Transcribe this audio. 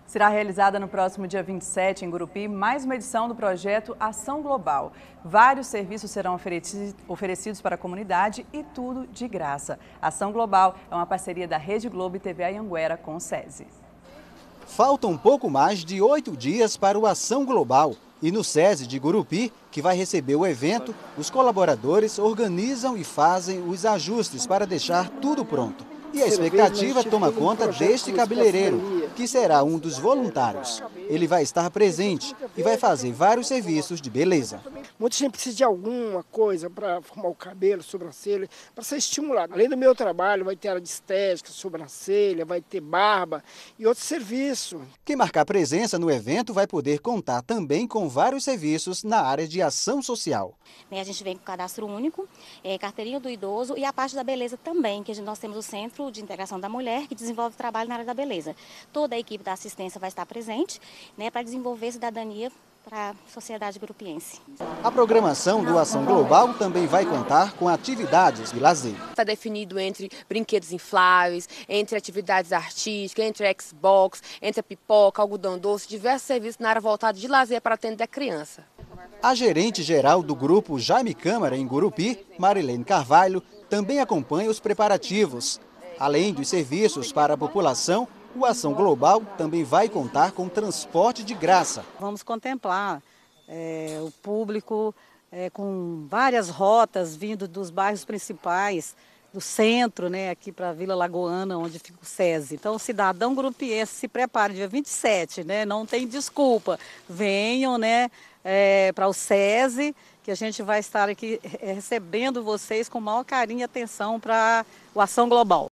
Será realizada no próximo dia 27, em Gurupi, mais uma edição do projeto Ação Global. Vários serviços serão oferecidos para a comunidade e tudo de graça. Ação Global é uma parceria da Rede Globo e TV Anhanguera com o SESI. Faltam um pouco mais de 8 dias para o Ação Global. E no SESI de Gurupi, que vai receber o evento, os colaboradores organizam e fazem os ajustes para deixar tudo pronto. E a expectativa toma conta deste cabeleireiro, que será um dos voluntários. Ele vai estar presente e vai fazer vários serviços de beleza. Muita gente precisa de alguma coisa para formar o cabelo, sobrancelha, para ser estimulado. Além do meu trabalho, vai ter área de estética, sobrancelha, vai ter barba e outros serviços. Quem marcar presença no evento vai poder contar também com vários serviços na área de ação social. A gente vem com cadastro único, carteirinha do idoso e a parte da beleza também, que nós temos o Centro de Integração da Mulher, que desenvolve trabalho na área da beleza. Toda a equipe da assistência vai estar presente, para desenvolver cidadania para a sociedade gurupiense. A programação do Ação Global também vai contar com atividades de lazer. Está definido entre brinquedos infláveis, entre atividades artísticas, entre Xbox, entre a pipoca, algodão doce, diversos serviços na área voltada de lazer para atender a criança. A gerente geral do grupo Jaime Câmara em Gurupi, Marilene Carvalho, também acompanha os preparativos. Além dos serviços para a população, o Ação Global também vai contar com transporte de graça. Vamos contemplar o público com várias rotas vindo dos bairros principais, do centro, aqui para a Vila Lagoana, onde fica o SESI. Então, o cidadão gurupiense se prepare, dia 27, não tem desculpa. Venham para o SESI, que a gente vai estar aqui recebendo vocês com o maior carinho e atenção para o Ação Global.